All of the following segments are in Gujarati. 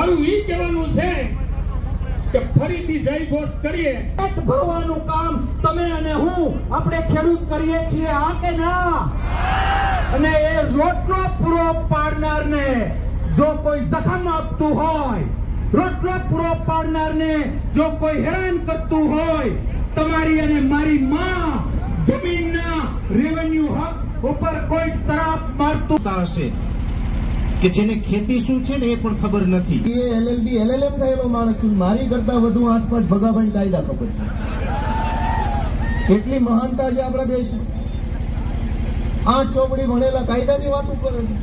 મારું ઈ કહેવાનું છે કે ફરીથી જય ઘોષ કરીએ. પેટ ભરવાનું કામ તમે અને હું આપણે ખેડૂત કરીએ છીએ, હા કે ના? અને એ રોટલો પૂરો પાડનારને જો કોઈ જખમ આપતું હોય, રોટલો પૂરો પાડનારને જો કોઈ હેરાન કરતું હોય, તમારી અને મારી માં જમીનના રેવન્યુ હક ઉપર કોઈ તરાપ મારતું હશે કે જેને ખેતી શું છે ને એ પણ ખબર નથી. એ એલએલબી એલએલએમ થયેલો માણસ છું, મારી કરતા વધુ 8-5 ભગાભાઈ કાયદા ખબર છે. કેટલી મહાનતા છે આપણા દેશમાં. 8 ચોપડી ભણેલા કાયદાની વાતો કરે છે.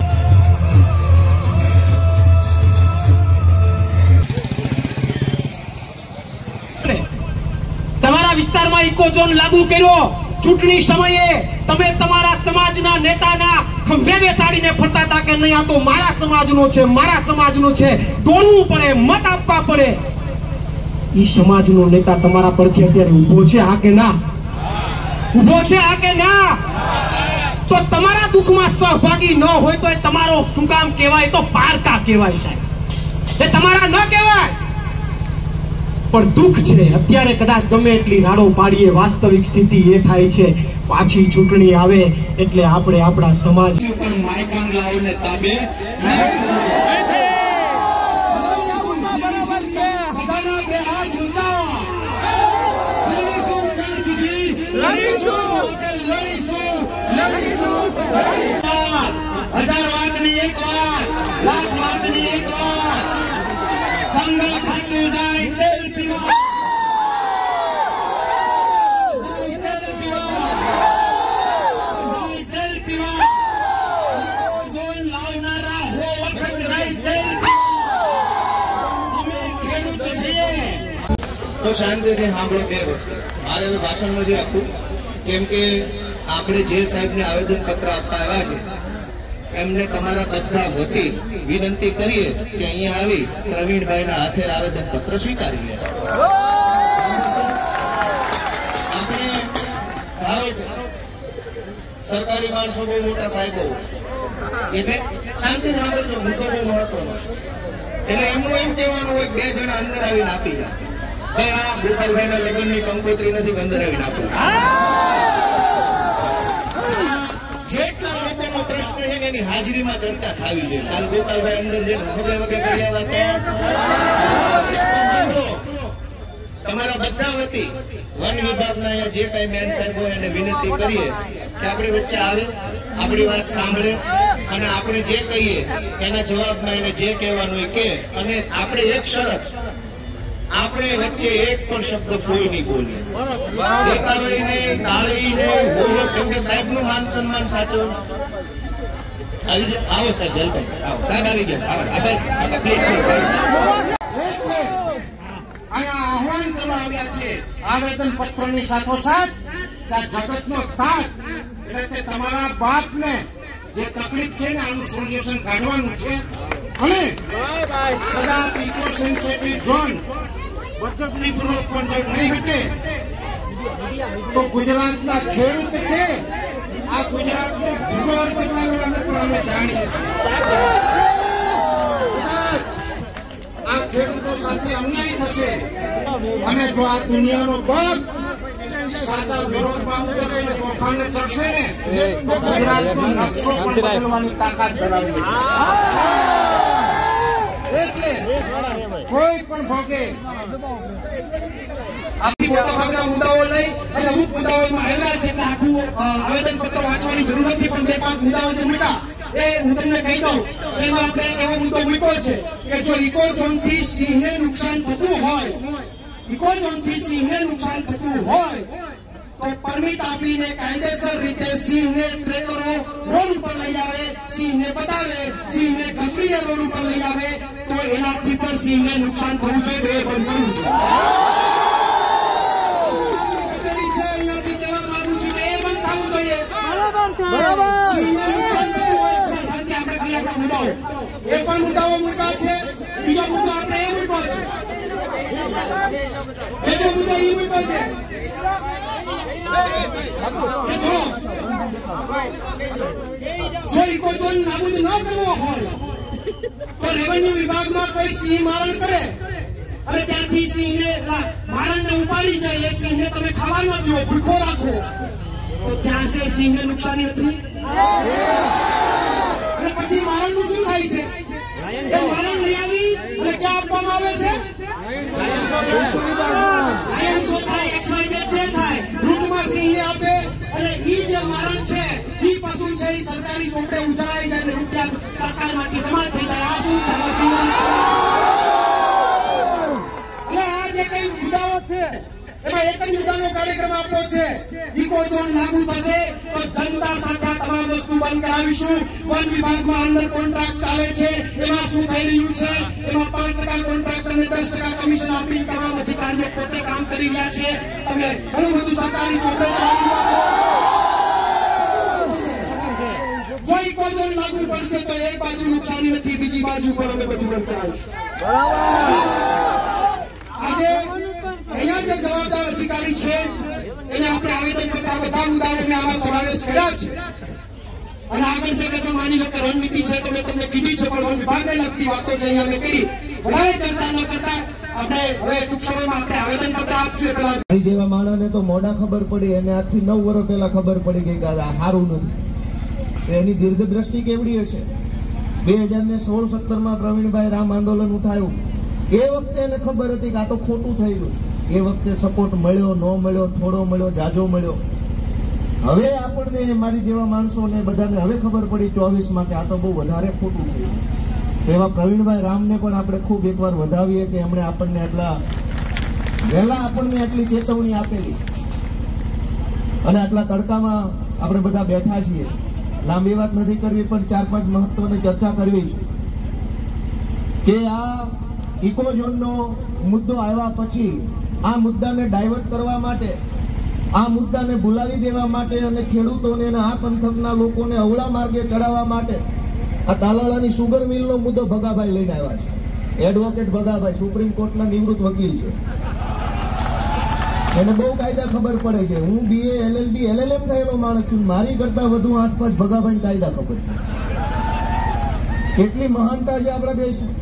તમારા વિસ્તારમાં ઇકોઝોન લાગુ કર્યો. ચૂંટણી સમયે તમે તમારા સમાજના નેતાના ખંભે બેસાડીને ફરતા હતા કે નહીં, આ તો મારા સમાજનો છે, મારા સમાજનો છે, દોડવું પડે, મત આપવા પડે. ઈ સમાજનો નેતા તમારા પડખે અત્યારે ઉભો છે, હા કે ના? ઉભો છે, હા કે ના? તો તમારા દુઃખમાં સહભાગી ન હોય તો એ તમારો શું કામ કહેવાય? તો પારકા કહેવાય સાહેબ, એ તમારા ન કહેવાય. પણ દુઃખ છે અત્યારે કદાચ ગમે એટલી રાડો પાડીએ, વાસ્તવિક સ્થિતિ એ થાય છે પાછી ચૂંટણી આવે એટલે આપણે આપણા સમાજ પણ માયકાંગ લાવીને તાબે હજાર વાતની એક વાત, લાખ વાતની એક વાત, કંગલ ખાતું જાય તેલ પીવા, તેલ પીવા લાવનારા હો વખત રહી તેલ. અમે ખેડૂત છીએ. તો શાંતિથી સાંભળો બે વસ્તુ. મારે હવે ભાષણ નથી આપવું, કેમ કે આપણે જે સાહેબને આવેદન પત્ર આપવા આવ્યા છે એમને તમારા બધા વતી વિનંતી કરીએ કે અહીંયા આવી પ્રવીણભાઈના હાથે આવેદન પત્ર સ્વીકારી લે. આપણે સરકારી માણસો બહુ મોટા સાહેબો એટલે શાંતિથી સાંભળજો, મુદ્દો બહુ મહત્વનો છે. એટલે એમનું એમ કહેવાનું હોય 2 જણા અંદર આવીને આપી જાય, ભાઈ આ ગોપાલભાઈના લગ્નની કંકોત્રી નથી, અંદર આવીને આપો. જેટલા લોકોનો પ્રશ્ન છે એની હાજરીમાં ચર્ચા થવી જોઈએ. કાલ ગોપાલભાઈ અંદર જે વગર વગર કર્યા તમારા બધા વતી વન વિભાગના અહીંયા જે કઈ મેન સાહેબ હોય એને વિનંતી કરીએ કે આપણી વચ્ચે આવે, આપણી વાત સાંભળે અને આપણે જે કહીએ એના જવાબમાં એને જે કહેવાનું હોય કે. અને આપણે એક શરત, આપણે વચ્ચે એક પણ શબ્દ કોઈ નહીં બોલીએ, દેખાડી નહીં, તાળી નહીં, બોલો, કેમ કે સાહેબ નું માન સન્માન સાચો. આવી જાઓ, આવો સાહેબ, વેલકમ. આવો સાહેબ, આવી ગયા. આભાર પ્લીઝ. અહીંયા આહવાન કરવા આવ્યા છે આવેદન પત્રની સાથોસાથ જગતનો તાત એટલે કે તમારા બાપને જે તકલીફ છે ને આનું સોલ્યુશન કાઢવાનું છે. અને કદાચ ઇકો સેન્સિટિવ ઝોન બજેટની પૂર્વક પણ જો નહીં હટે તો ગુજરાતના ખેડૂત છે, આ ગુજરાતનો ભૂગોળ બદલાવવાનું પણ અમે જાણીએ છીએ. આ ખેડૂતો સાથે અન્યાય થશે અને જો આ દુનિયાનો પગ સાચા વિરોધમાં ઉતરશે ને તોફાને ચડશે ને તો ગુજરાતનો નકશો પણ બદલવાની તાકાત ધરાવે છે. એટલે કોઈ પણ ભોગે મોટા ભાગના મુદ્દાઓ લઈ અને અમુક મુદ્દાઓમાં આવેલા છે એટલે આખું આવેદન પત્ર વાંચવાની જરૂર નથી, પણ 2-5 મુદ્દાઓ છે મોટા એ હું તમને કહી દઉં. એમાં આપણે એવો મુદ્દો મૂક્યો છે કે જો ઇકોઝોનથી સિંહને નુકસાન થતું હોય, ઇકોઝોનથી સિંહને નુકસાન થતું હોય તો પરમિટ આપીને કાયદેસર રીતે સિંહને ટ્રેકરો રોડ ઉપર લઈ આવે, સિંહને બતાવે, સિંહને ઘસડીને રોડ ઉપર લઈ આવે તો એનાથી પણ સિંહને નુકસાન થવું જોઈએ, તો એ બંધ કરવું જોઈએ. સિંહને નુકસાન થતું હોય સાથે આપણે ખાલી આપણા મુદ્દાઓ એ પણ મુદ્દાઓ મૂક્યા છે. બીજો મુદ્દો આપણે એ મૂક્યો છે, બીજો મુદ્દો એ મૂક્યો છે કે જો ઇકોઝોન નાબૂદ ન કરવો હોય તો રેવન્યુ વિભાગમાં કોઈ સિંહ મારણ કરે અને ત્યાંથી સિંહને મારણને ઉપાડી જાય, એ સિંહને તમે ખાવા ન દો, ભૂખો રાખો, તો ત્યાં છે સિંહને નુકસાની નથી? અને પછી મારણનું શું થાય છે? એ મારણ લઈ આવી અને ક્યાં આપવામાં આવે છે? આયન શો થાય, XYZ જે થાય, રૂટમાં સિંહને આપે અને ઈ જે મારણ છે ઈ પાછું છે ઈ સરકારી ચોપડે ઉધારાઈ જાય ને રૂપિયા સરકારમાંથી જમા થઈ જાય. આ શું છે? આ સિંહનું છે. એટલે આ જે કઈ મુદ્દાઓ છે એમાં એક જ મુદ્દાનો કાર્યક્રમ આપણો છે. ઇકોઝોન લાગુ થશે તો જનતા સાથે તમામ વસ્તુ બંધ કરાવીશું. વન વિભાગમાં અંદર કોન્ટ્રાક્ટ ચાલે છે, એમાં શું થઈ રહ્યું છે? એમાં 5% કોન્ટ્રાક્ટ અને 10% કમિશન આપીને તમામ અધિકારીઓ પોતે કામ કરી રહ્યા છે. તમે ઘણું બધું સરકારી ચોપડે ચલાવી રહ્યા છો. કોઈ ઇકોઝોન લાગુ પડશે તો એક બાજુ નુકસાની નથી, બીજી બાજુ પણ અમે બધું બંધ કરાવીશું. આજે અહીંયા જે જવાબદાર અધિકારી છે એને આપણે આવેદનપત્ર બધા મુદ્દાઓને આમાં સમાવેશ કર્યા છે. અને આગળ જે કંઈ માની લો કે રણનીતિ છે તો મેં તમને કીધી છે, પણ વન વિભાગને લગતી વાતો છે અહીંયા અમે કરી. વધારે ચર્ચા ન કરતા આપણે હવે ટૂંક સમયમાં આપણે આવેદનપત્ર આપશું. પેલા જેવા માણસને તો મોડા ખબર પડી, અને આજથી 9 વર્ષ પહેલા ખબર પડી ગઈ કે આ સારું નથી. એની દીર્ઘદ્રષ્ટિ કેવડી હશે? 2016-17માં પ્રવીણભાઈ રામ આંદોલન ઉઠાયું, એ વખતે એને ખબર હતી કે આ તો ખોટું થઈ ગયું. એ વખતે સપોર્ટ મળ્યો, ન મળ્યો, થોડો મળ્યો, જાજો મળ્યો. હવે આપણને મારી જેવા માણસોને બધાને હવે ખબર પડી 24માં કે આ તો બહુ વધારે ખોટું થયું. એવા પ્રવીણભાઈ રામને પણ આપણે ખૂબ એકવાર વધાવીએ કે એમણે આપણને આટલા વહેલા આપણને આટલી ચેતવણી આપેલી. અને આટલા તડકામાં આપણે બધા બેઠા છીએ. લાંબી વાત નથી કરવી, પણ 4-5 મહત્વની ચર્ચા કરવી છે કે આ ઇકોઝોનનો મુદ્દો આવ્યા પછી આ મુદ્દાને ડાયવર્ટ કરવા માટે, આ મુદ્દાને ભૂલાવી દેવા માટે અને ખેડૂતોને અને આ પંથકના લોકોને અવળા માર્ગે ચડાવવા માટે આ તાલાળાની સુગર મિલનો મુદ્દો ભગાભાઈ લઈને આવ્યા છે. એડવોકેટ ભગાભાઈ સુપ્રીમ કોર્ટના નિવૃત્ત વકીલ છે, એને બહુ કાયદા ખબર પડે છે. હું BA LLB LLM થયેલો માણસ છું, મારી કરતા વધુ 8-5 ભગાભાઈ કાયદા ખબર છે. કેટલી મહાનતા છે આપણા દેશમાં.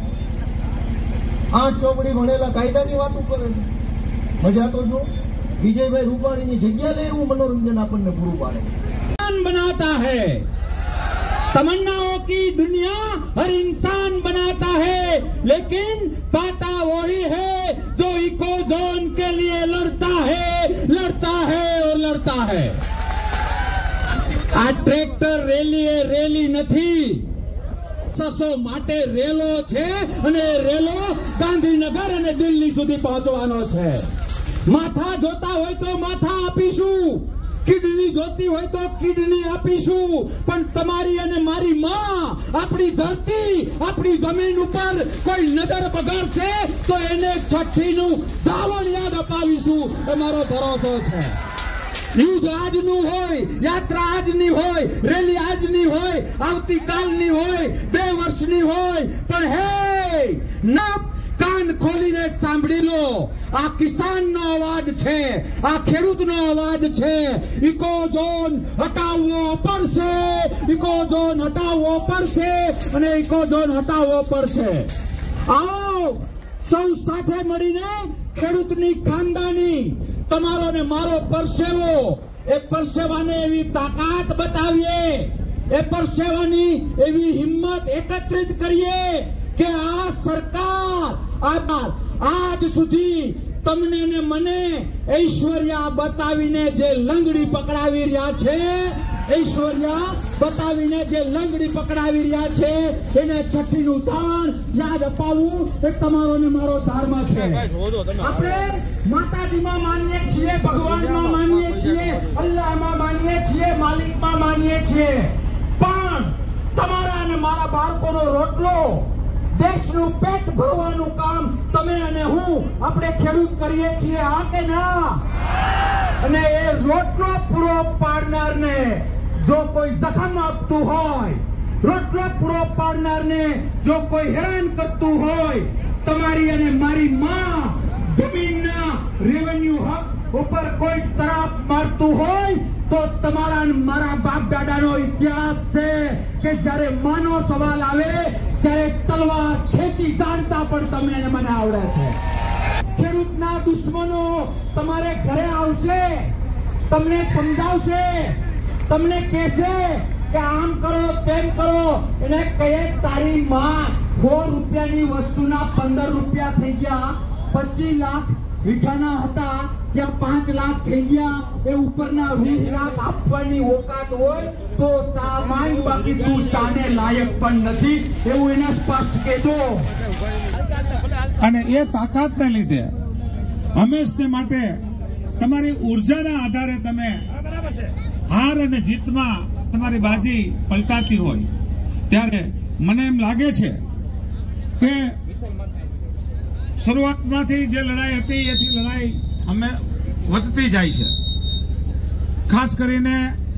8 ચોપડી ભણેલા કાયદાની વાતો કરે છે. મજા તો જો વિજયભાઈ રૂપાણીની જગ્યા લે એવું મનોરંજન આપણને પૂરું પાડે. बनाता है तमन्नाओं की दुनिया हर इंसान बनाता है, लेकिन पाता वही है जो इकोज़ोन के लिए लड़ता है और लड़ता है. આ ટ્રેક્ટર રેલી નથી, સસો માટે રેલો છે અને રેલો ગાંધીનગર અને દિલ્હી સુધી પહોંચવાનો છે. માથા જોતા હોય તો માથા આપીશું, કિડની જોતી હોય તો કિડની આપીશું, પણ તમારી અને મારી માં, આપણી ધરતી, આપણી જમીન ઉપર કોઈ નજર બગાડશે તો એને છઠ્ઠીનું દાવણ યાદ અપાવીશું, એ મારો ભરોસો છે. યુદ્ધ આજનું હોય, યાત્રા આજની હોય, રેલી આજની હોય, આવતીકાલની હોય, 2 વર્ષની હોય, પણ હે ના કાન ખોલીને સાંભળી લો, આ કિસાનનો અવાજ છે, આ ખેડૂતનો અવાજ છે. ઇકોઝોન હટાવવો પડશે, ઇકોઝોન હટાવવો પડશે અને ઇકોઝોન હટાવવો પડશે. આવો સૌ સાથે મળીને ખેડૂતની ખાનદાની, તમારો ને મારો પરસેવો, એ પરસેવાને એવી તાકાત બતાવીએ, એ પરસેવાની એવી હિંમત એકત્રિત કરીએ કે આ સરકાર આજ સુધી તમને ને મને ઐશ્વર્યા બતાવીને જે લંગડી પકડાવી રહ્યા છે, ઐશ્વર્યા બતાવીને જે લંગડી પકડાવી રહ્યા છે, એને છઠ્ઠીનું દાન યાદ અપાવવું એ તમારો ને મારો ધર્મ છે. આપણે માતાજીમાં માનીએ છીએ, ભગવાનમાં માનીએ છીએ, અલ્લાહમાં માનીએ છીએ, માલિકમાં માનીએ છીએ, પણ તમારા અને મારા બાળકોનો રોટલો, દેશનું પેટ ભરવાનું કામ તમે અને હું આપણે ખેડૂત કરીએ છીએ, હા કે ના? અને એ રોટલો પૂરો પાડનારને જો કોઈ જખમ આપતું હોય, રોટલો પૂરો પાડનારને જો કોઈ હેરાન કરતું હોય, તમારી અને મારી માં જમીનના રેવન્યુ હક ઉપર કોઈ તરાપ મારતું હોય, તો તમારા મારા બાપ દાદાનો ઇતિહાસ છે કે જ્યારે માનો સવાલ આવે ત્યારે તલવાર ખેંચી જાણતા પણ તમે અને મને આવડે છે. ખેડૂતના દુશ્મનો તમારે ઘરે આવશે, તમને સમજાવશે, તમને કહેશે કે આમ કરો તેમ કરો. એને કહે તારી માં 100 રૂપિયાની વસ્તુના 15 રૂપિયા થઈ ગયા, 25 લાખ વીઘાના હતા ત્યાં 5 લાખ થઈ ગયા. એ ઉપરના 20 લાખ આપવાની ઓકાત હોય તો ચા માંગ, બાકી તું ચાને લાયક પણ નથી, એવું એને સ્પષ્ટ કહેજો. અને એ તાકાતને લીધે હંમેશને માટે તમારી ઉર્જાના આધારે તમે હાર અને જીતમાં તમારી બાજી પલટાતી હોય ત્યારે મને એમ લાગે છે કે શરૂઆતમાંથી જે લડાઈ હતી એથી લડાઈ અમે વધતી જાય છે. ખાસ કરીને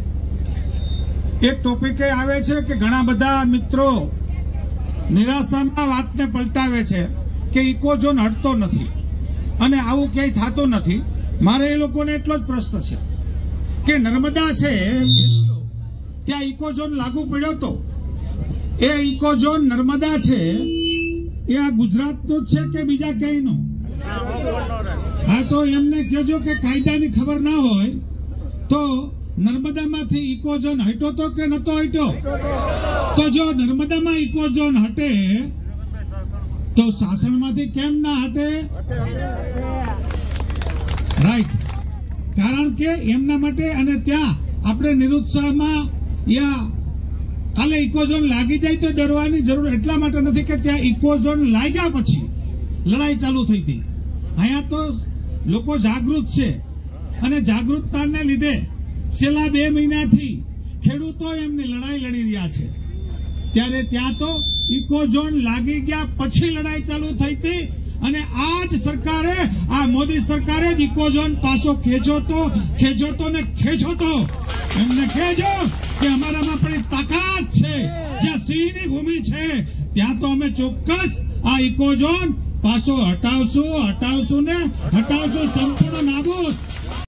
એક ટોપિકે આવે છે કે ઘણા બધા મિત્રો નિરાશાના વાતને પલટાવે છે કે ઇકોઝોન હટતો નથી અને આવું ક્યાંય થતું નથી. મારે એ લોકોને એટલો જ પ્રશ્ન છે કે નર્મદા છે ત્યાં ઇકોઝોન લાગુ પડ્યો તો એ ઇકોઝોન નર્મદા છે એ આ ગુજરાતનું જ છે કે બીજા ક્યાંયનું? હા, તો એમને કહેજો કે કાયદાની ખબર ના હોય તો નર્મદામાંથી ઇકોઝોન હટ્યો તો કે નતો હટ્યો? તો જો નર્મદામાં ઇકોઝોન હટે તો સાસણમાંથી કેમ ના હટે? રાઈટ. કારણ કે એમના માટે અને ત્યાં આપણે નિરુત્સાહમાં યા કાલે ઇકોઝોન લાગી જાય તો ડરવાની જરૂર એટલા માટે નથી કે ત્યાં ઇકોઝોન લાગ્યા પછી લડાઈ ચાલુ થઈ હતી. અહીંયા તો લોકો જાગૃત છે અને જાગૃતતાને લીધે છેલ્લા 2 મહિનાથી ખેડૂતો એમની લડાઈ લડી રહ્યા છે. ત્યારે ત્યાં તો ઇકોઝોન લાગી ગયા પછી લડાઈ ચાલુ થઈ હતી અને આ જ સરકારે, આ મોદી સરકારે જ ઇકોઝોન પાછો ખેંચો તો એમને કહેજો કે અમારામાં પણ તાકાત છે. જ્યાં સિંહની ભૂમિ છે ત્યાં તો અમે ચોક્કસ આ ઇકોઝોન પાછો હટાવશું સંપૂર્ણ નાબૂદ.